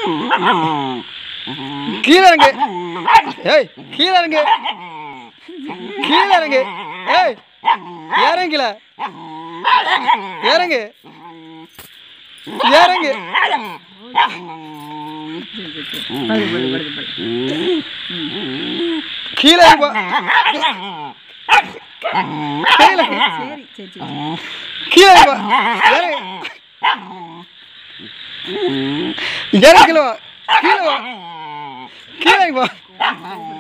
கீழே இறங்கு. ஏய் கீழே இறங்கு. கீழே இறங்கு. ஏய் இறங்கல. இறங்கு. இறங்கு. கீழே இறங்கு. கீழே கீழே இறங்கல. கீழே கீழே